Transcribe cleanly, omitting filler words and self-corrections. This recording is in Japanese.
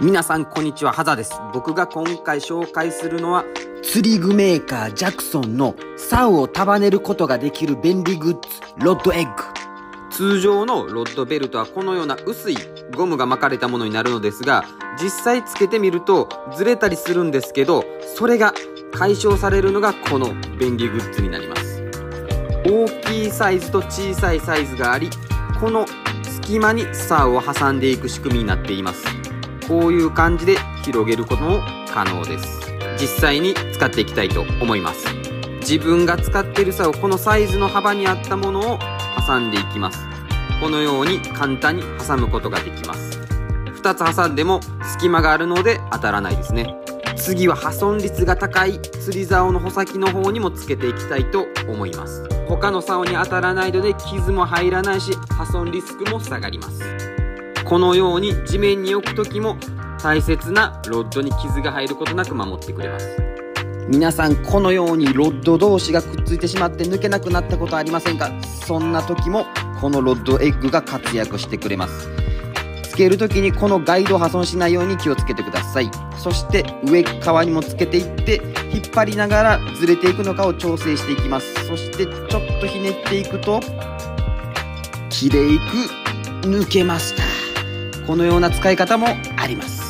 皆さんこんにちは、ハザです。僕が今回紹介するのは釣り具メーカージャクソンの竿を束ねることができる便利グッズ、ロッドエッグ。 通常のロッドベルトはこのような薄いゴムが巻かれたものになるのですが、実際つけてみるとずれたりするんですけど、それが解消されるのがこの便利グッズになります。大きいサイズと小さいサイズがあり、この隙間に竿を挟んでいく仕組みになっています。こういう感じで広げることも可能です。実際に使っていきたいと思います。自分が使っている竿、このサイズの幅に合ったものを挟んでいきます。このように簡単に挟むことができます。2つ挟んでも隙間があるので当たらないですね。次は破損率が高い釣り竿の穂先の方にもつけていきたいと思います。他の竿に当たらないので傷も入らないし、破損リスクも下がります。このように地面に置くときも大切なロッドに傷が入ることなく守ってくれます。 皆さんこのようにロッド同士がくっついてしまって抜けなくなったことありませんか？そんな時もこのロッドエッグが活躍してくれます。つける時にこのガイドを破損しないように気をつけてください。そして上側にもつけていって引っ張りながらずれていくのかを調整していきます。そしてちょっとひねっていくときれいく抜けました。このような使い方もあります。